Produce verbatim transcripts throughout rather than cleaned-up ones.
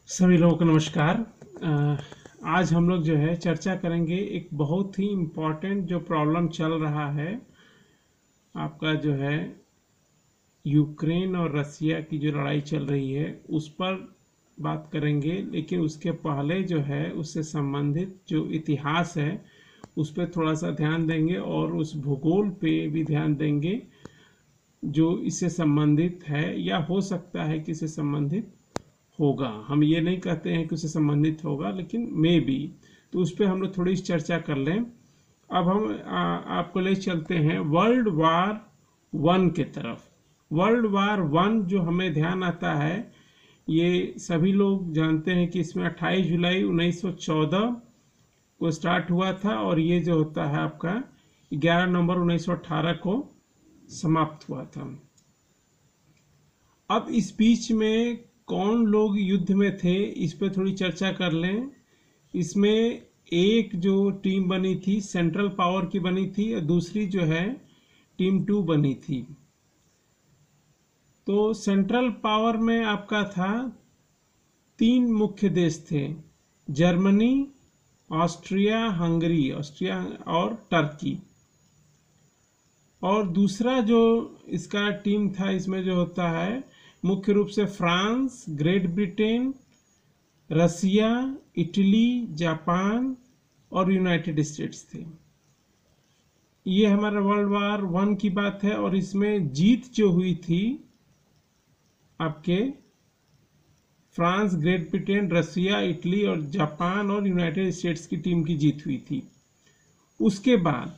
सभी लोगों को नमस्कार। अ, आज हम लोग जो है चर्चा करेंगे एक बहुत ही इम्पोर्टेंट जो प्रॉब्लम चल रहा है आपका जो है यूक्रेन और रसिया की जो लड़ाई चल रही है उस पर बात करेंगे। लेकिन उसके पहले जो है उससे संबंधित जो इतिहास है उस पर थोड़ा सा ध्यान देंगे और उस भूगोल पे भी ध्यान देंगे जो इससे संबंधित है या हो सकता है कि इससे संबंधित होगा। हम ये नहीं कहते हैं कि उससे संबंधित होगा, लेकिन मे बी। तो उस पर हम लोग थोड़ी चर्चा कर लें। अब हम आ, आपको ले चलते हैं वर्ल्ड वार वन के तरफ। वर्ल्ड वार वन जो हमें ध्यान आता है, ये सभी लोग जानते हैं कि इसमें अट्ठाईस जुलाई उन्नीस सौ चौदह को स्टार्ट हुआ था और ये जो होता है आपका ग्यारह नवंबर उन्नीस सौ अठारह को समाप्त हुआ था। अब इस बीच में कौन लोग युद्ध में थे इस पर थोड़ी चर्चा कर लें। इसमें एक जो टीम बनी थी सेंट्रल पावर की बनी थी और दूसरी जो है टीम टू बनी थी। तो सेंट्रल पावर में आपका था तीन मुख्य देश थे, जर्मनी, ऑस्ट्रिया हंगरी ऑस्ट्रिया और टर्की। और दूसरा जो इसका टीम था इसमें जो होता है मुख्य रूप से France, Great Britain, Russia, Italy, Japan और यूनाइटेड स्टेट्स थे। ये हमारा वर्ल्ड वार वन की बात है और इसमें जीत जो हुई थी आपके France, Great Britain, Russia, Italy और जापान और यूनाइटेड स्टेट्स की टीम की जीत हुई थी। उसके बाद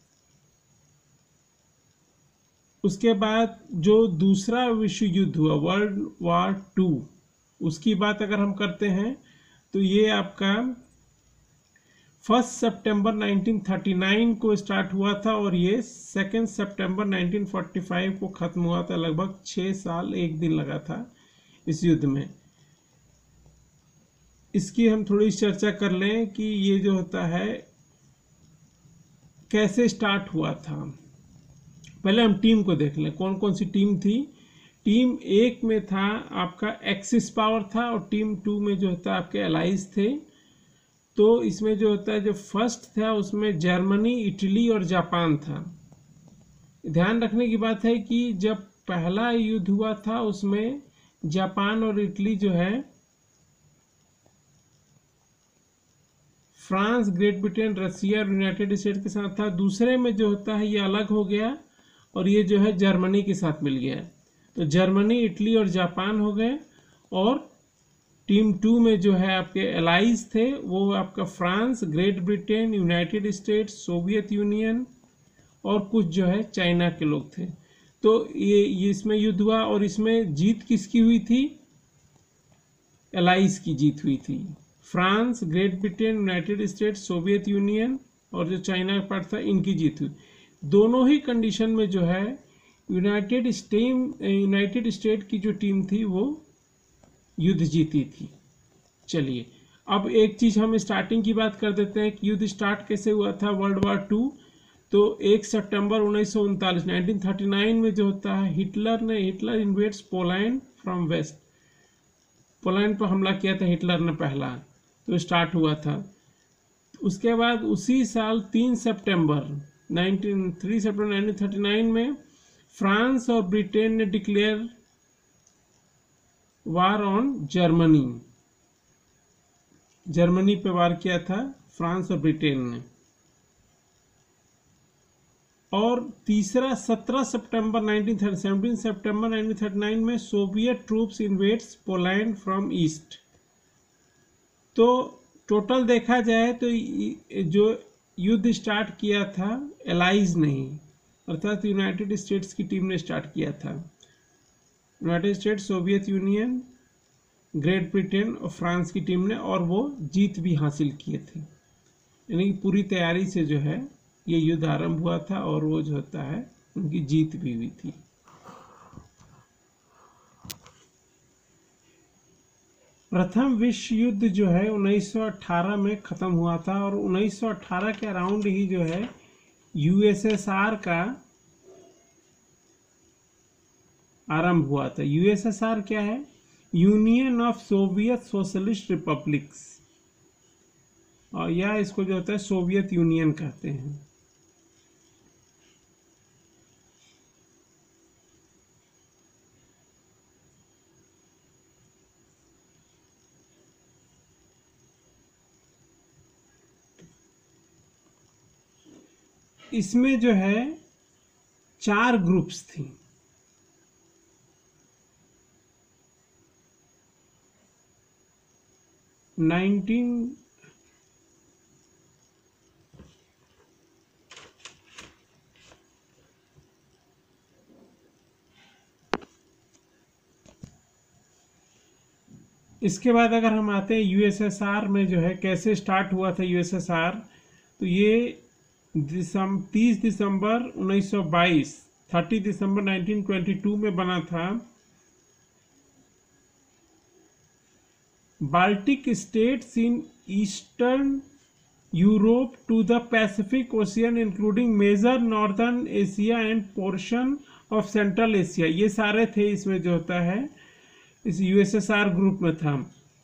उसके बाद जो दूसरा विश्व युद्ध हुआ वर्ल्ड वार टू, उसकी बात अगर हम करते हैं तो ये आपका फर्स्ट सितंबर उन्नीस सौ उनतालीस को स्टार्ट हुआ था और ये सेकेंड सितंबर उन्नीस सौ पैंतालीस को ख़त्म हुआ था। लगभग छः साल एक दिन लगा था इस युद्ध में। इसकी हम थोड़ी चर्चा कर लें कि ये जो होता है कैसे स्टार्ट हुआ था। पहले हम टीम को देख लें कौन कौन सी टीम थी। टीम एक में था आपका एक्सिस पावर था और टीम टू में जो होता है आपके एलाइज थे। तो इसमें जो होता है जो फर्स्ट था उसमें जर्मनी, इटली और जापान था। ध्यान रखने की बात है कि जब पहला युद्ध हुआ था उसमें जापान और इटली जो है फ्रांस, ग्रेट ब्रिटेन, रसिया और यूनाइटेड स्टेट्स के साथ था। दूसरे में जो होता है ये अलग हो गया और ये जो है जर्मनी के साथ मिल गया। तो जर्मनी, इटली और जापान हो गए। और टीम टू में जो है आपके एलाइज थे वो आपका France, Great Britain, United States, Soviet Union और कुछ जो है चाइना के लोग थे। तो ये, ये इसमें युद्ध हुआ और इसमें जीत किसकी हुई थी? एलाइज की जीत हुई थी। France, Great Britain, United States, Soviet Union और जो चाइना का पार्ट था इनकी जीत हुई। दोनों ही कंडीशन में जो है यूनाइटेड स्टेम यूनाइटेड स्टेट की जो टीम थी वो युद्ध जीती थी। चलिए अब एक चीज हम स्टार्टिंग की बात कर देते हैं कि युद्ध स्टार्ट कैसे हुआ था वर्ल्ड वार टू। तो एक सितंबर उन्नीस सौ उनतालीस नाइनटीन थर्टी नाइन में जो होता है हिटलर ने Hitler invades Poland from west. Poland पर हमला किया था हिटलर ने पहला, तो स्टार्ट हुआ था। उसके बाद उसी साल तीन सितंबर तीन सितंबर उन्नीस सौ उनतालीस में फ्रांस और ब्रिटेन ने declare war on Germany. Germany पे वार किया था फ्रांस और ब्रिटेन ने। और तीसरा सत्रह सितंबर उन्नीस सौ सत्रह सितंबर उन्नीस सौ उनतालीस में Soviet troops invades Poland from east. तो टोटल देखा जाए तो जो युद्ध स्टार्ट किया था एलाइज नहीं, अर्थात यूनाइटेड स्टेट्स की टीम ने स्टार्ट किया था। United States, Soviet Union, Great Britain और फ्रांस की टीम ने, और वो जीत भी हासिल किए थे। यानी कि पूरी तैयारी से जो है ये युद्ध आरंभ हुआ था और वो जो होता है उनकी जीत भी हुई थी। प्रथम विश्व युद्ध जो है उन्नीस सौ अठारह में ख़त्म हुआ था और उन्नीस सौ अठारह के अराउंड ही जो है यूएसएसआर का आरंभ हुआ था। यूएसएसआर क्या है? Union of Soviet Socialist Republics, और या इसको जो होता है सोवियत यूनियन कहते हैं। इसमें जो है चार ग्रुप्स थी। नाइनटीन इसके बाद अगर हम आते हैं यूएसएसआर में जो है कैसे स्टार्ट हुआ था यूएसएसआर, तो ये दिसंबर तीस दिसंबर उन्नीस सौ बाईस, तीस दिसंबर उन्नीस सौ बाईस में बना था। Baltic states in Eastern Europe to the Pacific Ocean including major northern Asia and portion of central Asia, ये सारे थे इसमें जो होता है इस यूएसएसआर ग्रुप में था।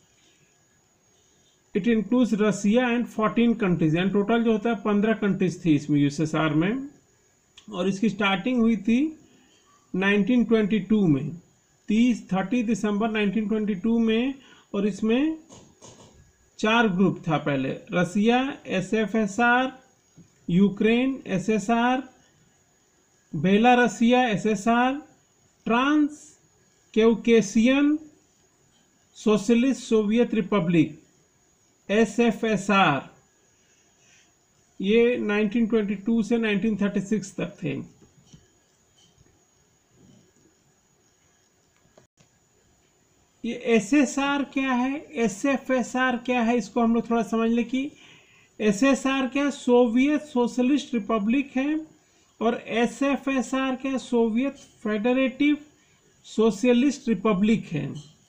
It includes Russia and fourteen countries, and total जो होता है पंद्रह कंट्रीज थी इसमें यूएसएसआर में। और इसकी स्टार्टिंग हुई थी नाइनटीन ट्वेंटी टू में, तीस तीस दिसंबर नाइनटीन ट्वेंटी टू में। और इसमें चार ग्रुप था पहले, Russia, SFSR, Ukraine, SSR, Belarusia, SSR, trans Caucasian socialist soviet republic, SFSR. ये नाइनटीन ट्वेंटी टू से नाइनटीन थर्टी सिक्स तक थे। ये एसएसआर क्या है, एसएफएसआर क्या है, इसको हम लोग थोड़ा समझ ले कि एसएसआर क्या है, सोवियत सोशलिस्ट रिपब्लिक है, और एसएफएसआर क्या है, सोवियत फेडरेटिव सोशलिस्ट रिपब्लिक है।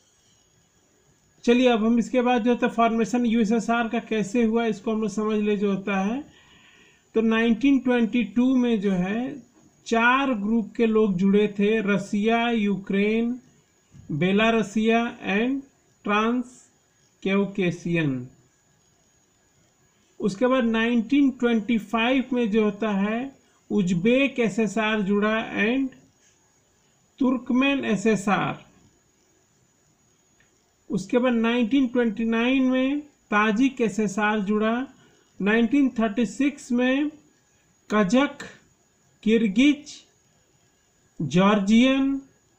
चलिए अब हम इसके बाद जो होता है फॉर्मेशन यूएसएसआर का कैसे हुआ इसको हम लोग समझ ले जो होता है। तो नाइनटीन ट्वेंटी टू में जो है चार ग्रुप के लोग जुड़े थे, Russia, Ukraine, Byelorussia and Transcaucasian. उसके बाद नाइनटीन ट्वेंटी फाइव में जो होता है उज्बेक एसएसआर जुड़ा एंड तुर्कमेन एसएसआर। उसके बाद नाइनटीन ट्वेंटी नाइन में ताजिक एसएसआर जुड़ा, नाइनटीन थर्टी सिक्स में Kazakh, Kyrgyz, Georgian,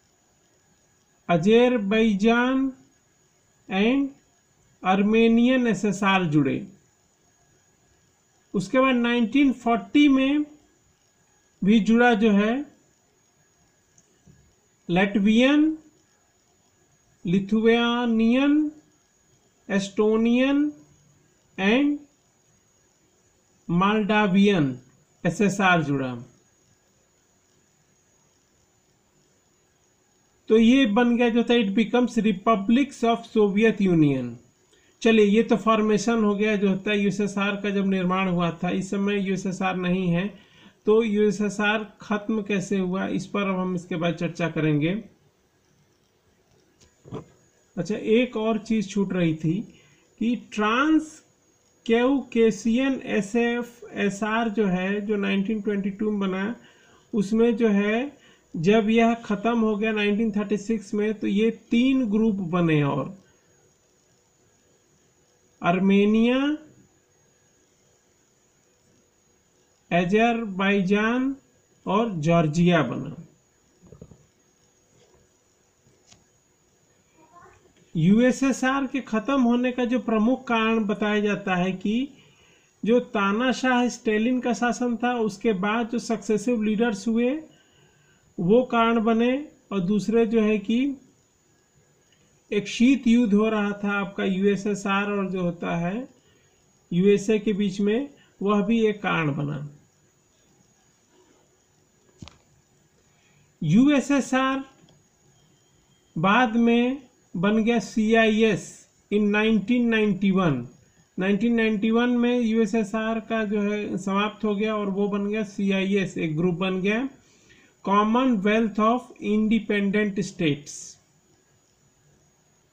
Azerbaijan and Armenian SSR जुड़े। उसके बाद नाइनटीन फोर्टी में भी जुड़ा जो है Latvian, Lithuanian, Estonian and Moldavian SSR जुड़ा। तो ये बन गया जो था it becomes republics of Soviet Union. चलिए ये तो फॉर्मेशन हो गया जो होता है यूएसएसआर का जब निर्माण हुआ था। इस समय यूएसएसआर नहीं है, तो यूएसएसआर खत्म कैसे हुआ इस पर अब हम इसके बाद चर्चा करेंगे। अच्छा, एक और चीज छूट रही थी कि ट्रांस कैकेशियन एसएफएसआर जो है जो नाइनटीन ट्वेंटी टू में बना, उसमें जो है जब यह खत्म हो गया नाइनटीन थर्टी सिक्स में तो ये तीन ग्रुप बने और आर्मेनिया, अजरबैजान और जॉर्जिया बना। यूएसएसआर के खत्म होने का जो प्रमुख कारण बताया जाता है कि जो तानाशाह स्टालिन का शासन था उसके बाद जो सक्सेसिव लीडर्स हुए वो कारण बने, और दूसरे जो है कि एक शीत युद्ध हो रहा था आपका यूएसएसआर और जो होता है यूएसए के बीच में, वह भी एक कारण बना। यूएसएसआर बाद में बन गया CIS in nineteen ninety one. Nineteen ninety one में यूएसएसआर का जो है समाप्त हो गया और वो बन गया सीआईएस, एक ग्रुप बन गया, कॉमनवेल्थ ऑफ इंडिपेंडेंट स्टेट्स।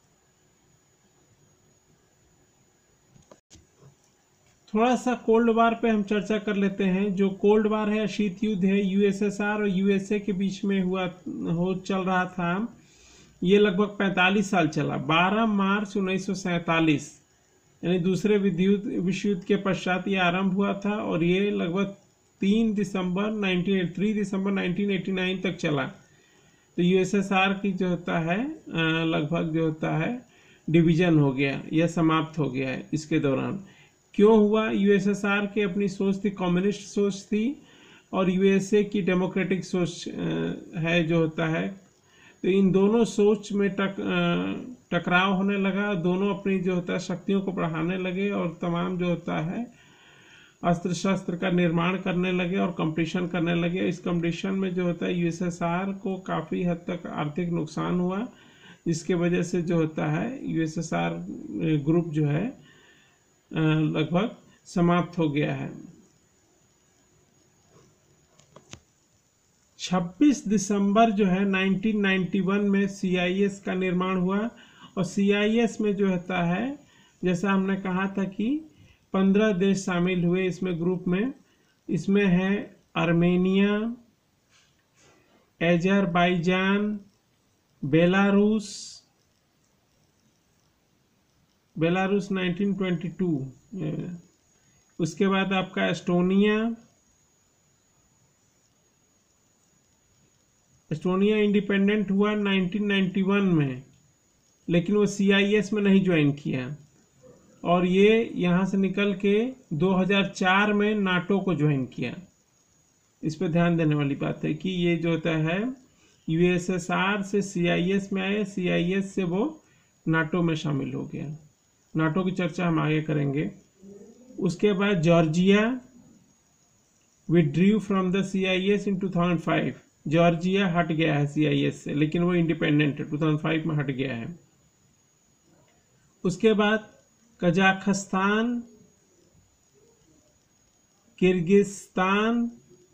थोड़ा सा कोल्ड वार पे हम चर्चा कर लेते हैं। जो कोल्ड वार है, शीत युद्ध है, यूएसएसआर और यूएसए के बीच में हुआ हो चल रहा था। ये लगभग पैंतालीस साल चला। बारह मार्च उन्नीस सौ सैंतालीस यानी दूसरे विश्व युद्ध के पश्चात ये आरंभ हुआ था और ये लगभग तीन दिसंबर नाइनटीन तीन दिसंबर नाइनटीन एटी नाइन तक चला। तो यूएसएसआर की जो होता है लगभग जो होता है डिवीजन हो गया या समाप्त हो गया है इसके दौरान। क्यों हुआ? यूएसएसआर की अपनी सोच थी, कम्युनिस्ट सोच थी, और यूएसए की डेमोक्रेटिक सोच है जो होता है। तो इन दोनों सोच में टक टकराव होने लगा। दोनों अपनी जो होता है शक्तियों को बढ़ाने लगे और तमाम जो होता है अस्त्र शस्त्र का निर्माण करने लगे और कंपटीशन करने लगे। इस कंपटीशन में जो होता है यूएसएसआर को काफ़ी हद तक आर्थिक नुकसान हुआ, जिसके वजह से जो होता है यूएसएसआर ग्रुप जो है लगभग समाप्त हो गया है। छब्बीस दिसंबर जो है नाइनटीन नाइंटी वन में सीआईएस का निर्माण हुआ और सीआईएस में जो होता है जैसा हमने कहा था कि पंद्रह देश शामिल हुए इसमें ग्रुप में। इसमें है Armenia, Azerbaijan, Belarus Belarus nineteen twenty two, उसके बाद आपका एस्टोनिया एस्टोनिया इंडिपेंडेंट हुआ नाइनटीन नाइंटी वन में, लेकिन वो सीआईएस में नहीं ज्वाइन किया और ये यहाँ से निकल के दो हज़ार चार में नाटो को ज्वाइन किया। इस पर ध्यान देने वाली बात है कि ये जो होता है यूएसएसआर से सीआईएस में आए, सीआईएस से वो नाटो में शामिल हो गया। नाटो की चर्चा हम आगे करेंगे। उसके बाद Georgia withdrew from the CIS in two thousand five. Georgia हट गया है सीआईएस से, लेकिन वो इंडिपेंडेंट है, टू थाउजेंड फाइव में हट गया है। उसके बाद कजाकिस्तान, किर्गिस्तान,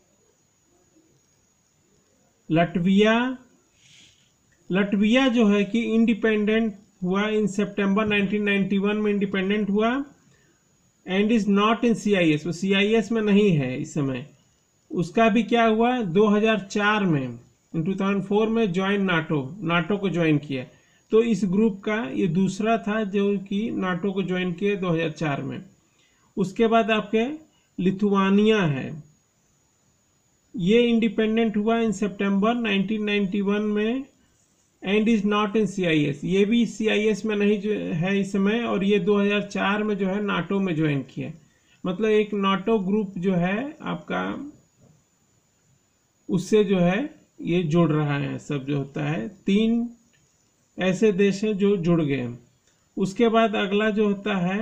लटविया लटविया जो है कि इंडिपेंडेंट हुआ in September nineteen ninety one में इंडिपेंडेंट हुआ and is not in CIS. वो सीआईएस में नहीं है इस समय। उसका भी क्या हुआ, दो हज़ार चार में इन टू थाउजेंड फोर में ज्वाइन नाटो नाटो को ज्वाइन किया। तो इस ग्रुप का ये दूसरा था जो कि नाटो को ज्वाइन किया दो हज़ार चार में। उसके बाद आपके लिथुआनिया है, ये इंडिपेंडेंट हुआ in September nineteen ninety one में and is not in CIS. ये भी सीआईएस में नहीं जो है इस समय, और ये दो हज़ार चार में जो है नाटो में ज्वाइन किया। मतलब एक नाटो ग्रुप जो है आपका उससे जो है ये जुड़ रहा है सब जो होता है। तीन ऐसे देश हैं जो जुड़ गए। उसके बाद अगला जो होता है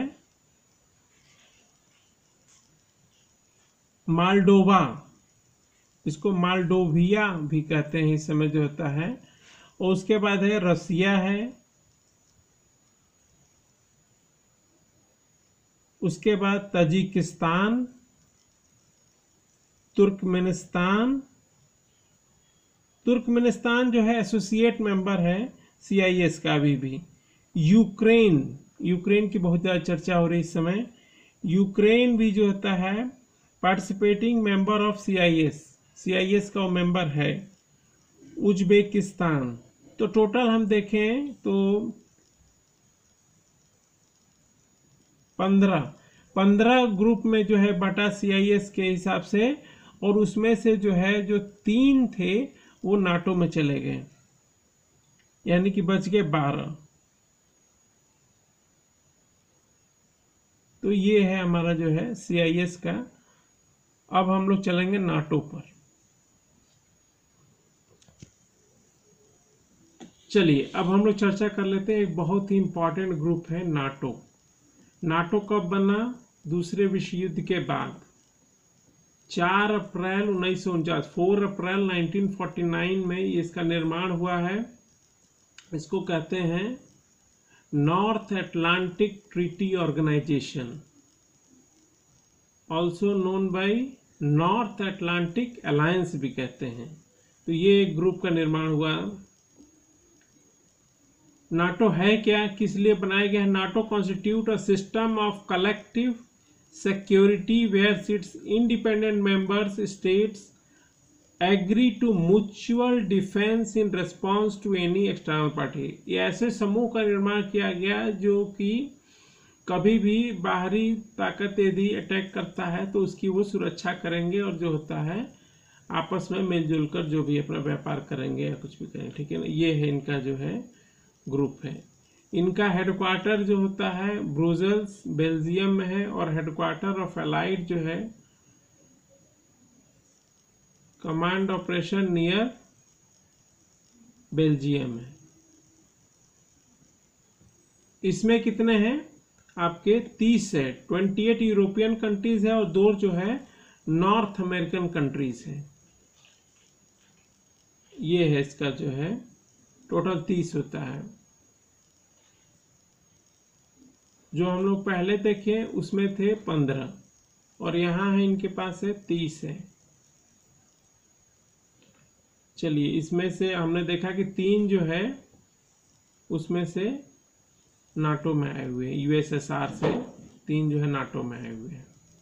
मालडोवा, इसको मालडोविया भी कहते हैं इस समय जो होता है। और उसके बाद है रसिया है, उसके बाद ताजिकिस्तान, तुर्कमेनिस्तान तुर्कमेनिस्तान जो है एसोसिएट मेंबर है सीआईएस का अभी भी। यूक्रेन यूक्रेन की बहुत ज़्यादा चर्चा हो रही इस समय। यूक्रेन भी जो होता है participating member of CIS, CIS का वो मेंबर है। उज्बेकिस्तान। तो टोटल हम देखें तो पंद्रह पंद्रह ग्रुप में जो है बटा सीआईएस के हिसाब से, और उसमें से जो है जो तीन थे वो नाटो में चले गए, यानी कि बच गए बारह। तो ये है हमारा जो है सीआईएस का। अब हम लोग चलेंगे नाटो पर। चलिए अब हम लोग चर्चा कर लेते हैं। एक बहुत ही इंपॉर्टेंट ग्रुप है नाटो। नाटो कब बना? दूसरे विश्व युद्ध के बाद चार अप्रैल उन्नीस सौ उनचास four April nineteen forty nine में इसका निर्माण हुआ है। इसको कहते हैं North Atlantic Treaty Organization, also known by North Atlantic Alliance भी कहते हैं। तो ये एक ग्रुप का निर्माण हुआ। नाटो है क्या, किस लिए बनाया गया है? NATO constitute a system of collective security where its independent members states agree to mutual defense in response to any external party। ये ऐसे समूह का निर्माण किया गया जो कि कभी भी बाहरी ताकत यदि अटैक करता है तो उसकी वो सुरक्षा करेंगे और जो होता है आपस में मिलजुल कर जो भी अपना व्यापार करेंगे या कुछ भी करेंगे, ठीक है ना। ये है इनका जो है ग्रुप है। इनका हेडक्वार्टर जो होता है ब्रुसेल्स बेल्जियम में है और हेडक्वार्टर ऑफ एलाइड जो है कमांड ऑपरेशन नियर बेल्जियम है। इसमें कितने हैं आपके तीस है, अट्ठाईस यूरोपियन कंट्रीज है और दो जो है नॉर्थ अमेरिकन कंट्रीज है। ये है इसका जो है टोटल तीस होता है। जो हम लोग पहले देखे उसमें थे पंद्रह और यहाँ है इनके पास है तीस है। चलिए इसमें से हमने देखा कि तीन जो है उसमें से नाटो में आए हुए हैं, यूएसएसआर से तीन जो है नाटो में आए हुए हैं।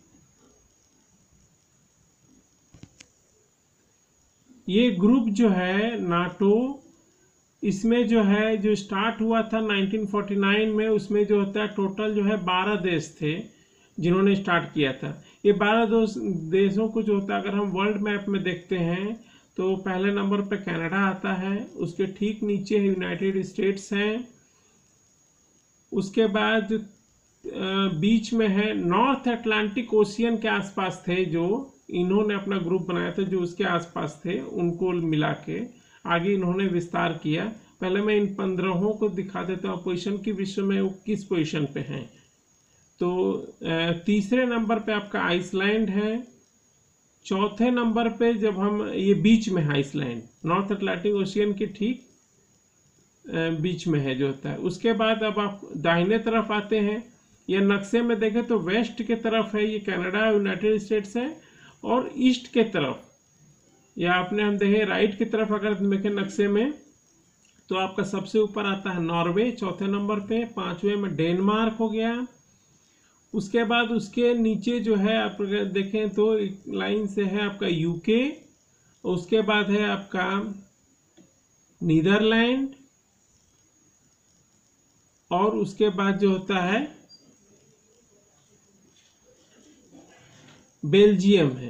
ये ग्रुप जो है नाटो, इसमें जो है जो स्टार्ट हुआ था नाइनटीन फोर्टी नाइन में, उसमें जो होता है टोटल जो है बारह देश थे जिन्होंने स्टार्ट किया था। ये बारह देशों को जो होता है अगर हम वर्ल्ड मैप में देखते हैं तो पहले नंबर पे कनाडा आता है, उसके ठीक नीचे यूनाइटेड स्टेट्स हैं, उसके बाद बीच में है नॉर्थ अटलांटिक ओशियन के आसपास थे जो इन्होंने अपना ग्रुप बनाया था, जो उसके आसपास थे उनको मिला के आगे इन्होंने विस्तार किया। पहले मैं इन पंद्रहों को दिखा देता हूँ पोजीशन की, विश्व में वो किस पोजीशन पे हैं। तो तीसरे नंबर पे आपका आइसलैंड है, चौथे नंबर पे जब हम ये बीच में है आइसलैंड, नॉर्थ अटलांटिक ओशियन के ठीक बीच में है जो होता है। उसके बाद अब आप दाहिने तरफ आते हैं, या नक्शे में देखें तो वेस्ट के तरफ है ये कनाडा यूनाइटेड स्टेट्स है, और ईस्ट के तरफ या आपने हम देखें राइट की तरफ अगर देखें नक्शे में तो आपका सबसे ऊपर आता है नॉर्वे चौथे नंबर पे, पांचवें में डेनमार्क हो गया। उसके बाद उसके नीचे जो है आप अगर देखें तो एक लाइन से है आपका यूके, उसके बाद है आपका नीदरलैंड, और उसके बाद जो होता है बेल्जियम है,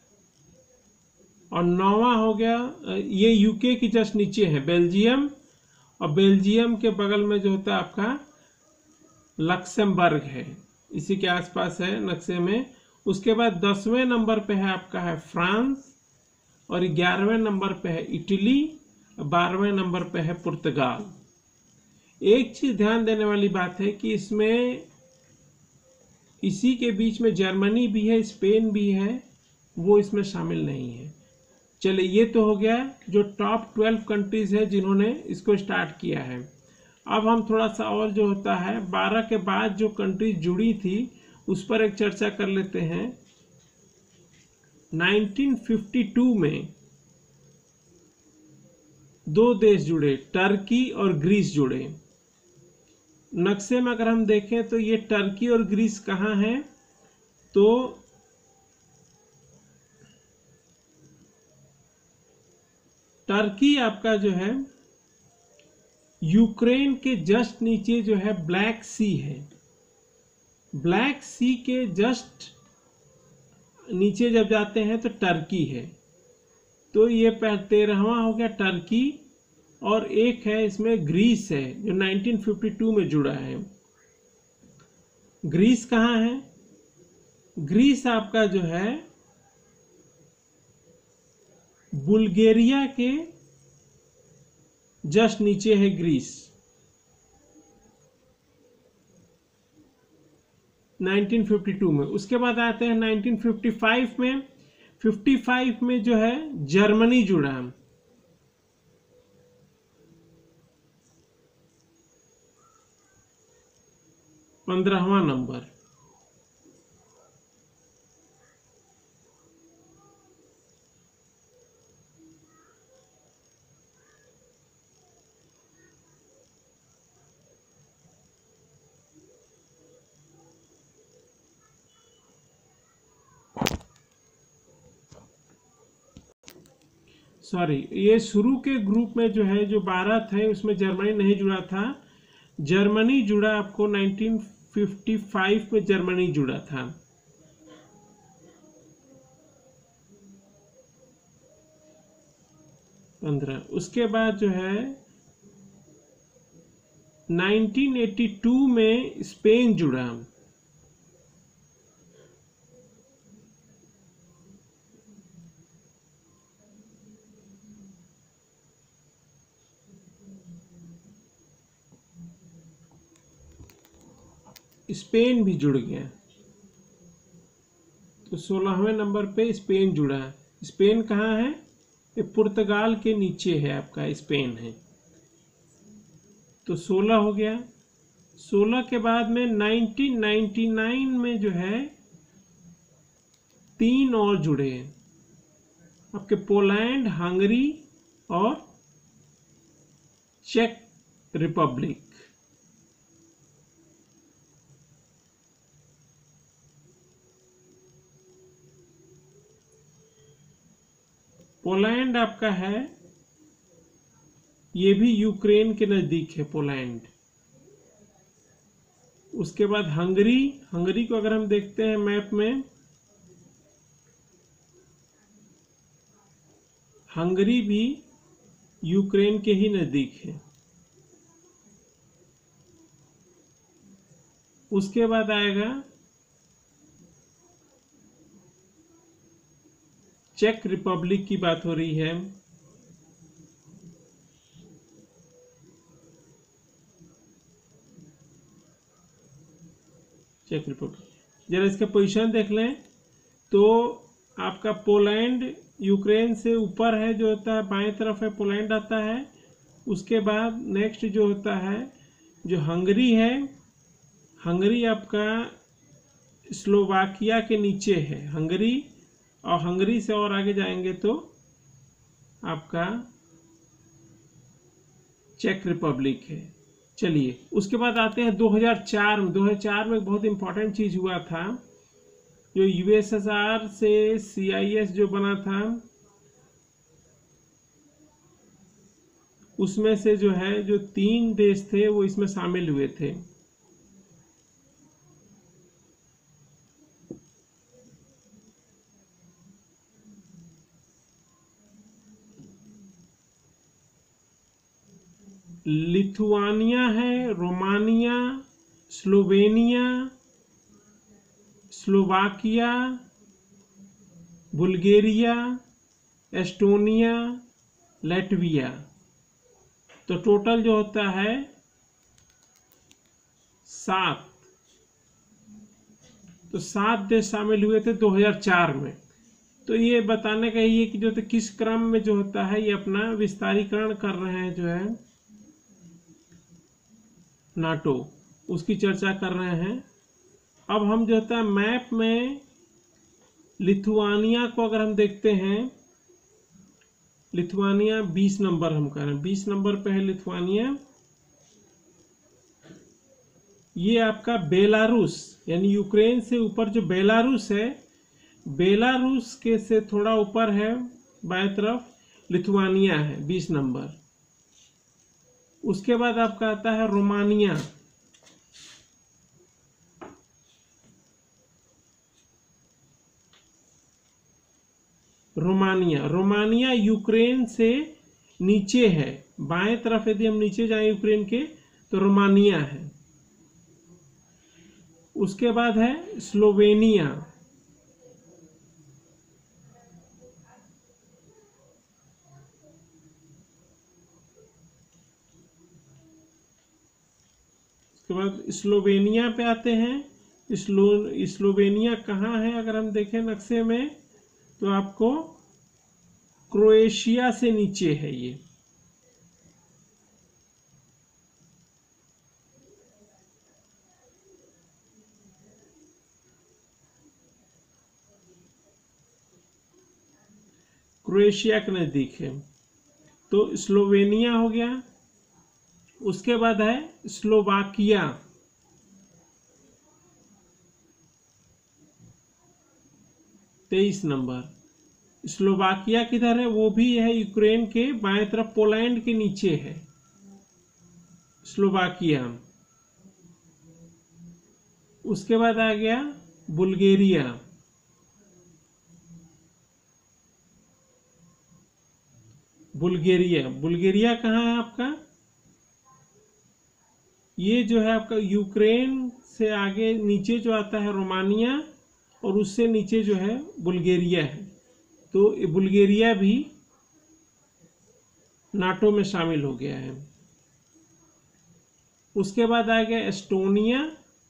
और नौवां हो गया ये यूके की जस्ट नीचे है बेल्जियम, और बेल्जियम के बगल में जो होता है आपका लक्सेमबर्ग है, इसी के आसपास है नक्शे में। उसके बाद दसवें नंबर पे है आपका है फ्रांस, और ग्यारहवें नंबर पे है इटली, बारहवें नंबर पे है पुर्तगाल। एक चीज ध्यान देने वाली बात है कि इसमें इसी के बीच में जर्मनी भी है, स्पेन भी है, वो इसमें शामिल नहीं है। चलिए ये तो हो गया जो टॉप ट्वेल्व कंट्रीज है जिन्होंने इसको स्टार्ट किया है। अब हम थोड़ा सा और जो होता है बारह के बाद जो कंट्रीज जुड़ी थी उस पर एक चर्चा कर लेते हैं। नाइनटीन फिफ्टी टू में दो देश जुड़े, टर्की और ग्रीस जुड़े। नक्शे में अगर हम देखें तो ये टर्की और ग्रीस कहाँ है, तो टर्की आपका जो है यूक्रेन के जस्ट नीचे जो है ब्लैक सी है, ब्लैक सी के जस्ट नीचे जब जाते हैं तो टर्की है। तो ये तेरहवां हो गया टर्की, और एक है इसमें ग्रीस है जो नाइनटीन फिफ्टी टू में जुड़ा है। ग्रीस कहाँ है, ग्रीस आपका जो है बुल्गारिया के जस्ट नीचे है ग्रीस, नाइनटीन फिफ्टी टू में। उसके बाद आते हैं नाइनटीन फिफ्टी फाइव में, पचपन में जो है जर्मनी जुड़ा, पंद्रहवां नंबर। सॉरी, ये शुरू के ग्रुप में जो है जो बारह थे उसमें जर्मनी नहीं जुड़ा था। जर्मनी जुड़ा आपको नाइनटीन फिफ्टी फाइव में जर्मनी जुड़ा था। पंद्रह, उसके बाद जो है नाइनटीन एटी टू में स्पेन जुड़ा। स्पेन भी जुड़ गया, तो सोलहवें नंबर पे स्पेन जुड़ा। स्पेन कहाँ है? ये पुर्तगाल के नीचे है, आपका स्पेन है। तो सोलह हो गया। सोलह के बाद में नाइनटीन नाइंटी नाइन में जो है तीन और जुड़े, आपके पोलैंड, हंगरी और चेक रिपब्लिक। पोलैंड आपका है, ये भी यूक्रेन के नजदीक है पोलैंड। उसके बाद हंगरी, हंगरी को अगर हम देखते हैं मैप में, हंगरी भी यूक्रेन के ही नजदीक है। उसके बाद आएगा चेक रिपब्लिक की बात हो रही है। चेक रिपब्लिक, जरा इसका पोजीशन देख लें तो आपका पोलैंड यूक्रेन से ऊपर है, जो होता है बाएं तरफ है पोलैंड आता है। उसके बाद नेक्स्ट जो होता है जो हंगरी है, हंगरी आपका स्लोवाकिया के नीचे है हंगरी, और हंगरी से और आगे जाएंगे तो आपका चेक रिपब्लिक है। चलिए, उसके बाद आते हैं दो हज़ार चार में। दो हज़ार चार में बहुत इंपॉर्टेंट चीज हुआ था, जो यूएसएसआर से सीआईएस जो बना था, उसमें से जो है जो तीन देश थे वो इसमें शामिल हुए थे। लिथुआनिया है, Romania, Slovenia, Slovakia, Bulgaria, Estonia, Latvia. तो टोटल जो होता है सात, तो सात देश शामिल हुए थे दो हज़ार चार में। तो ये बताने का ये कि जो तो किस क्रम में जो होता है ये अपना विस्तारीकरण कर रहे हैं, जो है नाटो, उसकी चर्चा कर रहे हैं। अब हम जो होता है मैप में लिथुआनिया को अगर हम देखते हैं, लिथुआनिया बीस नंबर हम कह रहे हैं, बीस नंबर पे है लिथुआनिया। ये आपका बेलारूस, यानी यूक्रेन से ऊपर जो बेलारूस है, बेलारूस के से थोड़ा ऊपर है बाएं तरफ लिथुआनिया है, बीस नंबर। उसके बाद आपका आता है रोमानिया, रोमानिया रोमानिया यूक्रेन से नीचे है, बाएं तरफ यदि हम नीचे जाएं यूक्रेन के तो रोमानिया है। उसके बाद है स्लोवेनिया, उसके बाद स्लोवेनिया पे आते हैं। स्लो स्लोवेनिया कहाँ है अगर हम देखें नक्शे में तो आपको क्रोएशिया से नीचे है ये। क्रोएशिया के नजदीक है, तो स्लोवेनिया हो गया। उसके बाद है स्लोवाकिया, तेईस नंबर। स्लोवाकिया किधर है? वो भी है यूक्रेन के बाएं तरफ, पोलैंड के नीचे है स्लोवाकिया। उसके बाद आ गया बुल्गारिया। बुल्गारिया बुल्गारिया कहाँ है आपका? ये जो है आपका यूक्रेन से आगे नीचे जो आता है रोमानिया, और उससे नीचे जो है बुल्गारिया है। तो ये बुल्गारिया भी नाटो में शामिल हो गया है। उसके बाद आ गया एस्टोनिया,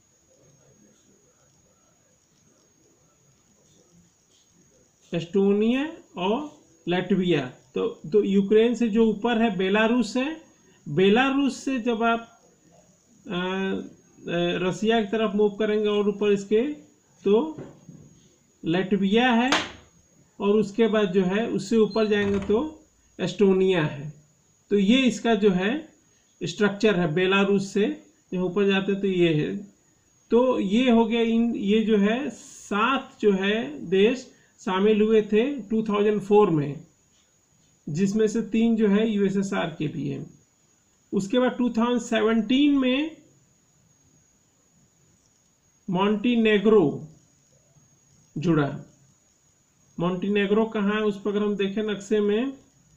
एस्टोनिया और लैटविया। तो तो यूक्रेन से जो ऊपर है बेलारूस है। बेलारूस से जब आप आ, रसिया की तरफ मूव करेंगे और ऊपर इसके, तो लैटविया है, और उसके बाद जो है उससे ऊपर जाएंगे तो एस्टोनिया है। तो ये इसका जो है स्ट्रक्चर है। बेलारूस से जब ऊपर जाते तो ये है। तो ये हो गया, इन ये जो है सात जो है देश शामिल हुए थे दो हज़ार चार में, जिसमें से तीन जो है यूएसएसआर के भी हैं। उसके बाद दो हज़ार सत्रह में मॉन्टीनेग्रो जुड़ा। मॉन्टीनेग्रो कहाँ है? उस पर अगर हम देखें नक्शे में,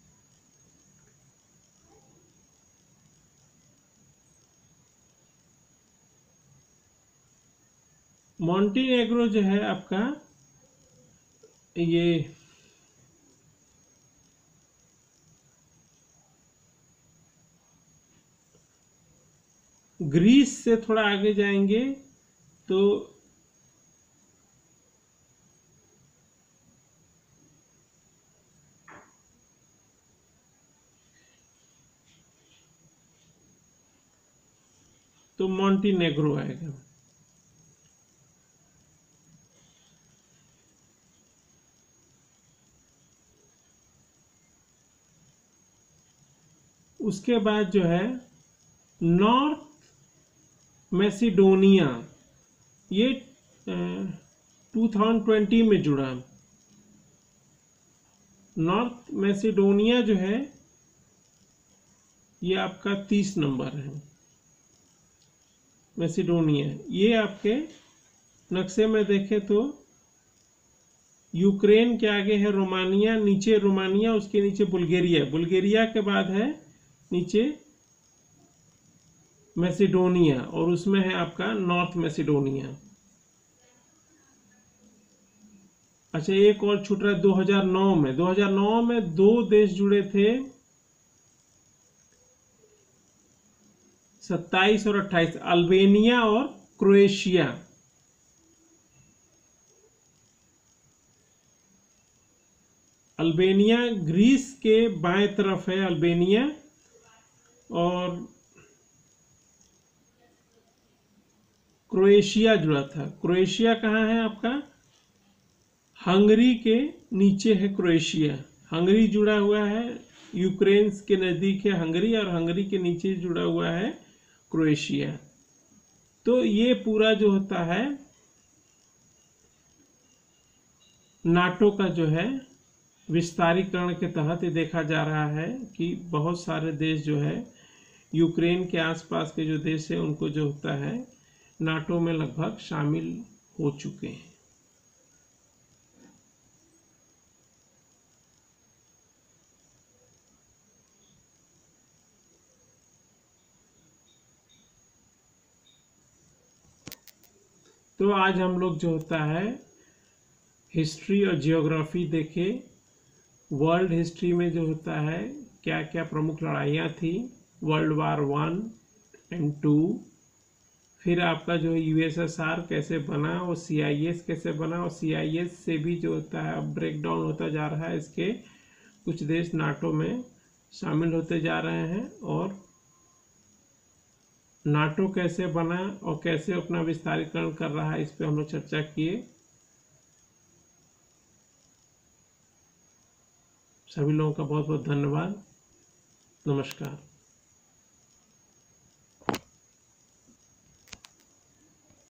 मॉन्टीनेग्रो जो है आपका ये ग्रीस से थोड़ा आगे जाएंगे तो तो मॉन्टीनेग्रो आएगा। उसके बाद जो है नॉर्थ मैसिडोनिया, ये दो हज़ार बीस में जुड़ा। नॉर्थ मैसिडोनिया जो है ये आपका तीस नंबर है। मैसिडोनिया ये आपके नक्शे में देखें तो यूक्रेन के आगे है रोमानिया, नीचे रोमानिया, उसके नीचे बुल्गारिया, बुल्गारिया के बाद है नीचे मैसिडोनिया, और उसमें है आपका नॉर्थ मैसिडोनिया। अच्छा, एक और छूट रहा है। दो हज़ार नौ में दो हज़ार नौ में दो देश जुड़े थे, सत्ताईस और अट्ठाईस, अल्बेनिया और क्रोएशिया। अल्बेनिया ग्रीस के बाएं तरफ है अल्बेनिया, और क्रोएशिया जुड़ा था। क्रोएशिया कहाँ है आपका? हंगरी के नीचे है क्रोएशिया। हंगरी जुड़ा हुआ है, यूक्रेन के नज़दीक है हंगरी, और हंगरी के नीचे जुड़ा हुआ है क्रोएशिया। तो ये पूरा जो होता है नाटो का जो है विस्तारीकरण के तहत ये देखा जा रहा है कि बहुत सारे देश जो है यूक्रेन के आसपास के जो देश है उनको जो होता है नाटो में लगभग शामिल हो चुके हैं। तो आज हम लोग जो होता है हिस्ट्री और जियोग्राफी देखे। वर्ल्ड हिस्ट्री में जो होता है क्या क्या प्रमुख लड़ाइयाँ थी, world war one and two, फिर आपका जो यूएसएसआर कैसे बना, और सीआईएस कैसे बना, और सीआईएस से भी जो होता है अब ब्रेक डाउन होता जा रहा है। इसके कुछ देश नाटो में शामिल होते जा रहे हैं, और नाटो कैसे बना और कैसे अपना विस्तारीकरण कर रहा है, इस पे हम लोग चर्चा किए। सभी लोगों का बहुत बहुत धन्यवाद। नमस्कार।